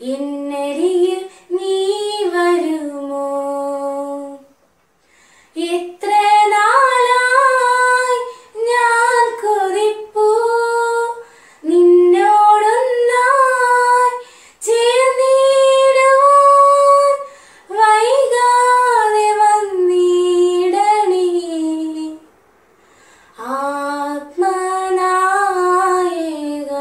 എന്നരികിൽ നീ വരുമോ? എത്ര നാളായി ഞാൻ കൊതിപ്പൂ നിന്നോടൊന്നായി ചേർന്നിടുവാൻ, വൈകാതെ വന്നിടണേ ആത്മനായക.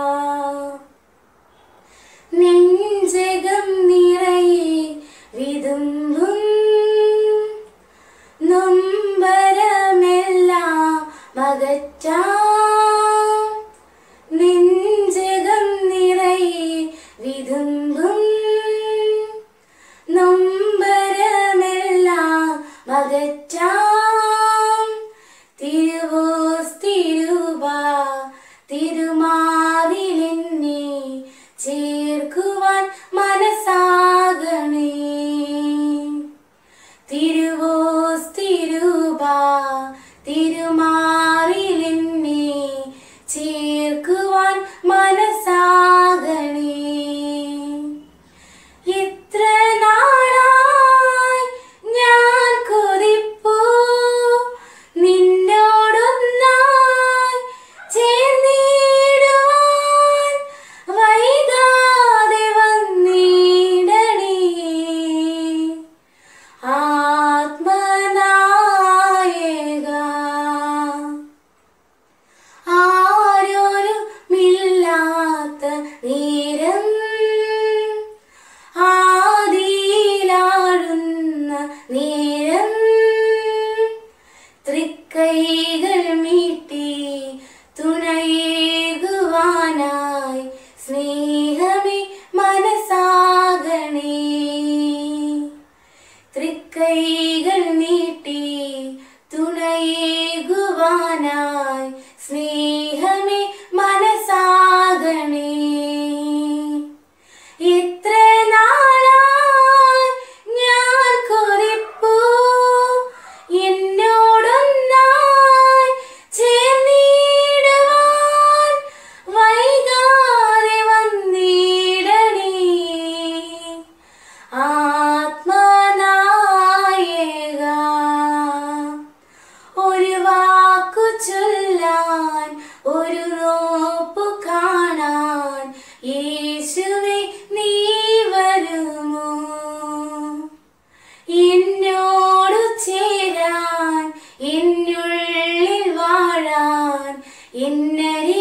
നെഞ്ചകം നിറയെ വിതുമ്പും നൊമ്പരമെല്ലാം അകറ്റാം. നെഞ്ചകം നിറയെ വിതുമ്പും നൊമ്പരമെല്ലാം അകറ്റാം. തിരുവോസ്തിരുവാ തിരുമാറിലെന്നെ ചേർക്കുവാൻ മനസ്സാകണേ. തിരുവോസ്തിരുവാ തിരുമാറിലെന്നെ ചേർക്കുവാൻ മനസ്സാകണേ. എത്ര നാളായി ഞാൻ കൊതിപ്പൂ നിന്നോടൊന്നായി ചേർന്നിടുവാൻ, വൈകാതെ വന്നിടണേ ആത്മനായക. ആരോരുമില്ലാത്ത നേരം ആദിയിലാഴുന്ന നേരം, തൃക്കൈകൾ മീട്ടി തുണയേകുവാനായി സ്നേഹമേ മനസ്സാകണേ. തൃക്കൈകൾ നീട്ടി തുണയേകുവാനായി സ്നേഹമേ മനസ്സാകണേ. എത്ര നാളായി ഞാൻ കൊതിപ്പൂ എന്നോടൊന്നായി ചേർന്നിടുവാൻ, വൈകാതെ വന്നിടണേ ആത്മനായക. ഒരു വാക്കു ചൊല്ലാൻ, ഒരു നോപ്പു കാണാൻ, യേശുവേ നീ വരുമോ? എന്നോടു ചേരാൻ, എന്നുള്ളിൽ വാഴാൻ, എന്നരി